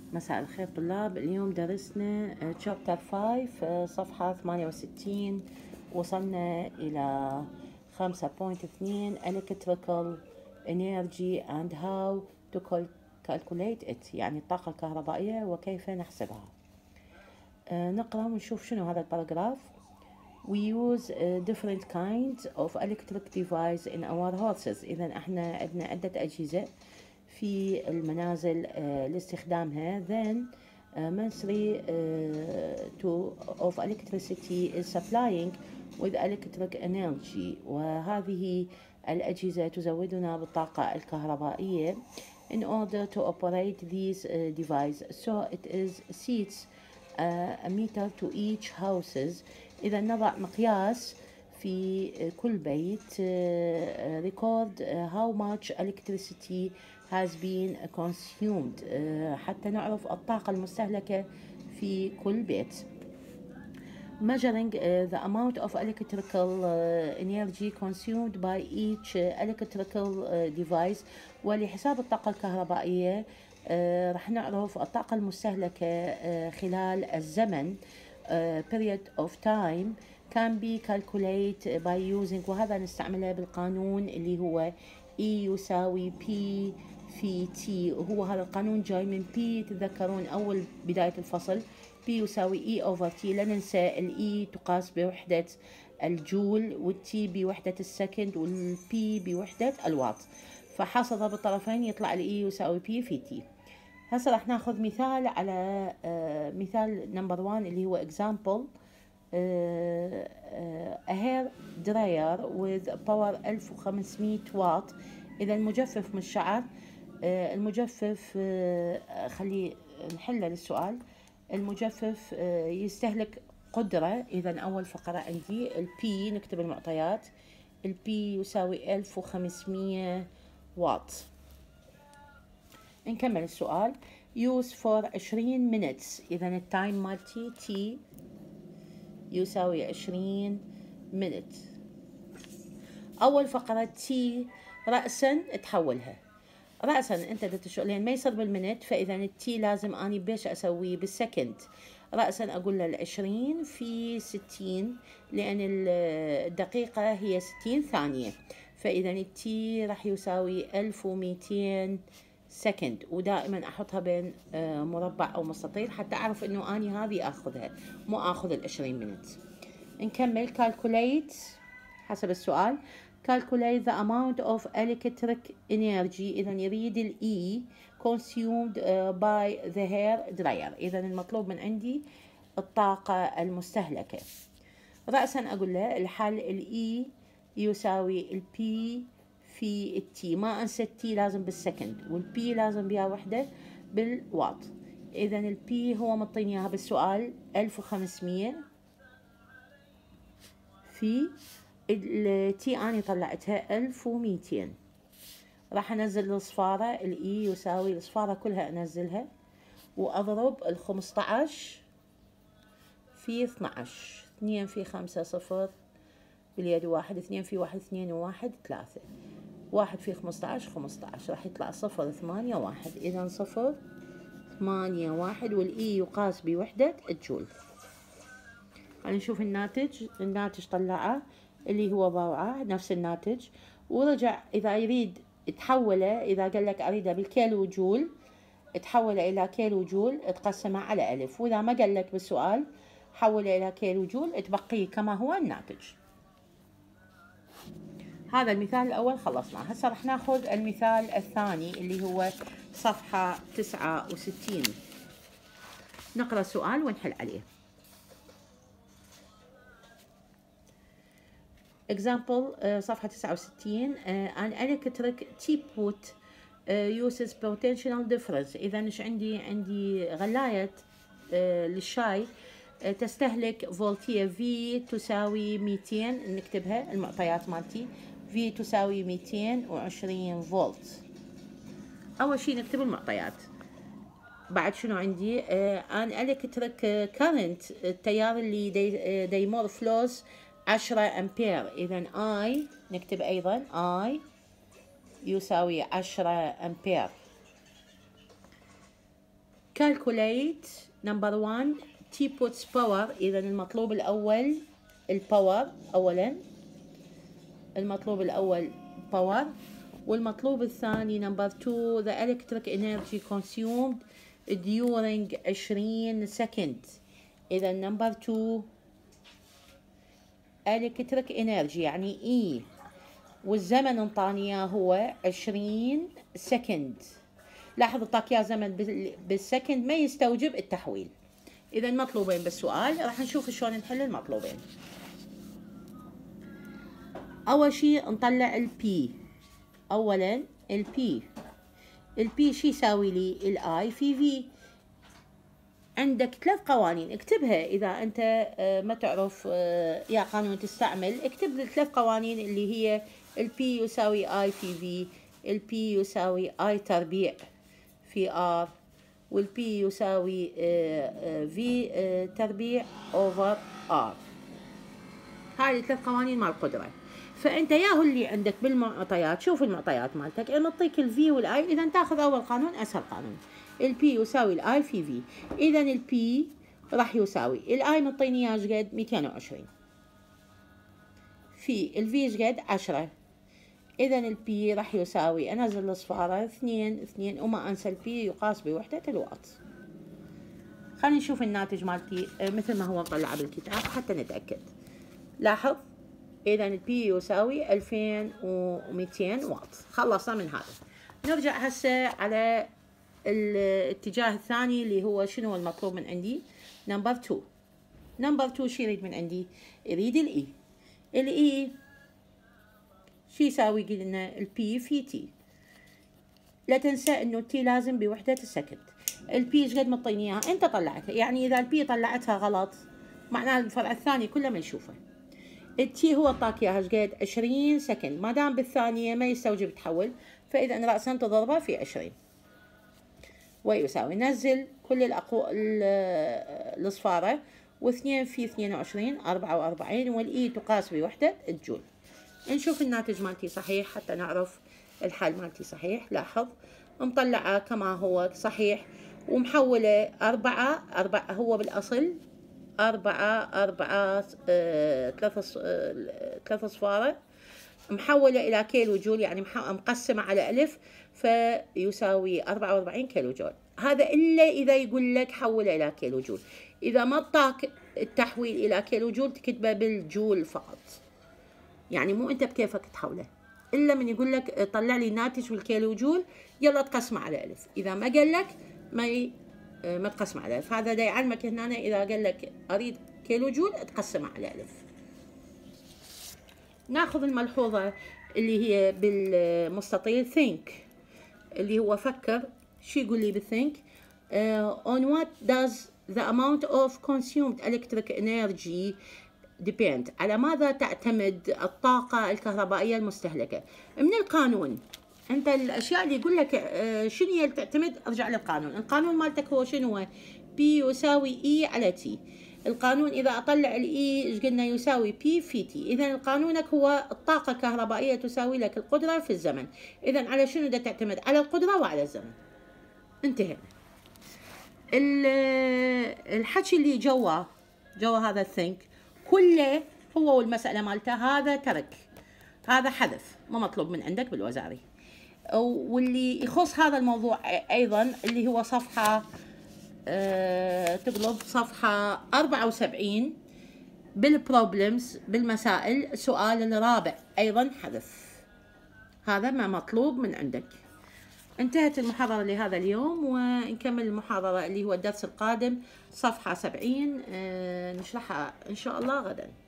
مساء الخير طلاب. اليوم درسنا chapter 5 صفحة 68. وصلنا إلى 5.2 electrical energy and how to calculate it، يعني الطاقة الكهربائية وكيف نحسبها. نقرأ ونشوف شنو هذا الباراجراف. We use different kinds of electric device in our houses. إذا احنا عندنا عدة أجهزة في المنازل لاستخدامها. Then monthly of electricity is supplying with electric energy. وهذه الأجهزة تزودنا بالطاقة الكهربائية in order to operate these devices. So it is seats a meter to each houses. إذا نضع مقياس في كل بيت record how much electricity has been consumed حتى نعرف الطاقة المستهلكة في كل بيت. Measuring the amount of electrical energy consumed by each electrical device. ولحساب الطاقة الكهربائية رح نعرف الطاقة المستهلكة خلال الزمن period of time can be calculated by using، وهذا نستعمله بالقانون اللي هو E يساوي P في T. وهو هذا القانون جاي من P، تتذكرون أول بداية الفصل P يساوي E over T. لا ننسى ال E تقاس بوحدة الجول، وال T بوحدة السكند، وال P بوحدة الوات، فحصل بالطرفين يطلع ال E يساوي P في T. هسه راح ناخذ مثال على مثال نمبر 1 اللي هو example a hair dryer with power 1500 واط. إذا المجفف من الشعر، المجفف خلي نحله للسؤال. المجفف يستهلك قدرة. إذا أول فقرة عندي ال P، نكتب المعطيات. ال P يساوي 1500 واط. نكمل السؤال. use for 20 minutes. إذا التايم مالتي T يساوي 20 minute. أول فقرة T رأسا تحولها رأسا، أنت لأن ما يصير بالمنت، فإذا التي لازم أني بيش أسويه بالسكند. رأسا أقول له 20 في 60، لأن الدقيقة هي 60 ثانية، فإذا التي راح يساوي 1200 سكند. ودائما أحطها بين مربع أو مستطيل حتى أعرف إنه أني هذه أخذها، مو أخذ 20 منت. نكمل. calculate حسب السؤال. calculate the amount of electric energy. إذا يريد ال E consumed by the hair dryer. إذا المطلوب من عندي الطاقة المستهلكة. رأسا أقول له الحل ال E يساوي ال P في ال T. ما أنسى ال T لازم بالسكند، وال P لازم بها وحدة بالواط. إذا ال P هو مطيني إياها بالسؤال 1500 في التي أنا طلعتها 1200. راح أنزل الصفارة الإي يساوي الصفارة كلها أنزلها، وأضرب 15 في 12. 2 في 5 0 باليد 1، 2 في 1 2 و1 3، 1 في 15 15، راح يطلع 0.81. إذا 0.81 والإي يقاس بوحدة الجول. نشوف الناتج طلعه اللي هو باوعة نفس الناتج، ورجع إذا يريد تحوله. إذا قال لك أريده بالكيلو جول تحوله إلى كيلو جول تقسمه على ألف، وإذا ما قال لك بالسؤال حوله إلى كيلو جول تبقيه كما هو الناتج. هذا المثال الأول خلصناه. هسه رح ناخذ المثال الثاني اللي هو صفحة 69. نقرأ السؤال ونحل عليه. example صفحة 69. an electric teapot uses potential difference. إذا إيش عندي غلاية للشاي تستهلك فولتية V تساوي 200. نكتبها المعطيات مالتي. V تساوي 220 فولت. أول شيء نكتب المعطيات. بعد شنو عندي؟ an electric current، التيار اللي ديمور فلوز 10 أمبير. إذا I نكتب أيضا I يساوي 10 أمبير. calculate number 1 T puts power. إذا المطلوب الأول الباور أولا، المطلوب الأول power، والمطلوب الثاني number 2 the electric energy consumed during 20 second. إذا number 2 electric energy يعني E، والزمن انطاني اياه هو 20 سكند. لاحظ اعطاك اياه زمن بالسكند ما يستوجب التحويل. اذا مطلوبين بالسؤال راح نشوف شلون نحل المطلوبين. اول شيء نطلع البي. اولا البي شو يساوي لي؟ الاي في في. عندك 3 قوانين اكتبها اذا انت ما تعرف يا قانون تستعمل. اكتب 3 قوانين اللي هي البي يساوي اي في في، البي يساوي اي تربيع في ار، والبي يساوي في تربيع اوفر ار. هذه 3 قوانين مال القدرة. فانت ياهو اللي عندك بالمعطيات، شوف المعطيات مالتك نعطيك الفي والاي. اذا تاخذ اول قانون اسهل قانون، البي يساوي الاي في في. اذا البي راح يساوي الاي مطيني اياه شقد 220 في الفي شقد 10. اذا البي راح يساوي، انزل الصفارة 2 وما انسى البي يقاس بوحدة الوات. خلينا نشوف الناتج مالتي مثل ما هو مطلع بالكتاب حتى نتأكد. لاحظ اذا البي يساوي 2200 واط. خلصنا من هذا. نرجع هسه على الاتجاه الثاني اللي هو شنو المطلوب من عندي؟ نمبر 2. نمبر 2 شو يريد من عندي؟ يريد الاي. الاي شو يساوي؟ قلنا البي في تي. لا تنسى انه التي لازم بوحدة السكند. البي ايش قد مطيني اياها؟ انت طلعتها، يعني اذا البي طلعتها غلط معناه الفرع الثاني كله ما يشوفه. التي هو اعطاك اياها ايش قد؟ 20 سكند. ما دام بالثانية ما يستوجب تحول، فاذا رأسا تضربه في 20 ويساوي، نزل كل الصفارة، و2 في 22 44، والاي تقاس بوحدة الجول. نشوف الناتج مالتي صحيح حتى نعرف الحل مالتي صحيح. لاحظ مطلعه كما هو صحيح، ومحوله 4 هو بالأصل 4 3 صفارة، محولة إلى كيلو جول، يعني مقسمة على ألف، فيساوي 44 كيلو جول. هذا إلا إذا يقول لك حوله إلى كيلو جول. إذا ما اعطاك التحويل إلى كيلو جول تكتبه بالجول فقط، يعني مو أنت بكيفك تحوله، إلا من يقول لك طلع لي ناتج بالكيلو جول يلا تقسمه على ألف. إذا ما قال لك ما تقسمه على ألف. هذا دا يعلمك هنا إذا قال لك أريد كيلو جول تقسمه على ألف. ناخذ الملحوظة اللي هي بالمستطيل think، اللي هو فكر. شو يقول لي بالthink؟ on what does the amount of consumed electric energy depend؟ على ماذا تعتمد الطاقة الكهربائية المستهلكة؟ من القانون انت الاشياء اللي يقول لك شنو هي اللي تعتمد، ارجع للقانون. القانون مالتك هو شنو هو؟ P يساوي E على T. القانون إذا أطلع الإي إيش قلنا؟ يساوي بي في تي. إذا قانونك هو الطاقة الكهربائية تساوي لك القدرة في الزمن. إذا على شنو ده تعتمد؟ على القدرة وعلى الزمن. انتهينا. الحكي اللي جوا هذا الثينك كله هو والمسألة مالته هذا ترك، هذا حذف، ما مطلوب من عندك بالوزاري. واللي يخص هذا الموضوع أيضا اللي هو صفحة تقلب صفحة 74 بالبروبلمز بالمسائل، السؤال الرابع أيضا حذف. هذا ما مطلوب من عندك. انتهت المحاضرة لهذا اليوم، ونكمل المحاضرة اللي هو الدرس القادم صفحة 70 نشرحها إن شاء الله غدا.